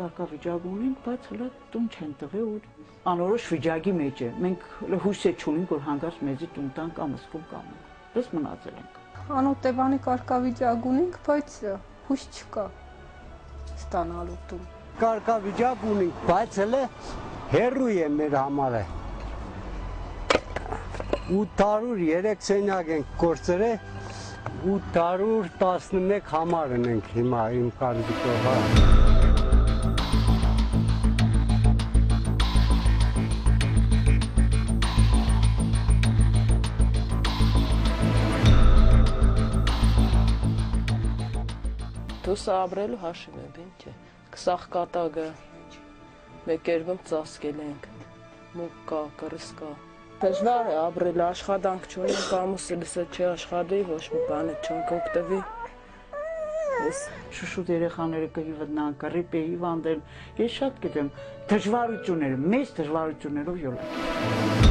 կարգավիճակ ունենք, բայց հələ տուն չեն տվել ու անորոշ վիճակի մեջ է։ Մենք հույս չունենք, որ հանգարց մեզի տուն տանք ամսկում կանենք։ Պես մնացել ենք։ Անօտևանի կարգավիճակ ունենք, բայց հույս չկա ստանալու տուն։ Կարգավիճակ ունենք, բայց հələ հեռու է մեր համարը։ 803 սենյակ ենք կորցրել, 811 համար ենք հիմա իմ կարծիքով։ Դուսը ապրելու հաշիվ եմ, ինչ է։ Կսախ կատագը մեկ երգում ծասկել ենք, մուկ կա, կրս կա։ Դժվար է ապրել, աշխատանք չունենք, ամուսը լսը չի աշխատի, ոչ մի բան չունք օգտվի։ Շուշուտ երեխաները կհիվնան, կռիպ է հիվանդել, ես շատ գիտեմ, դժվարությունները, մեծ դժվարություններով յոլ։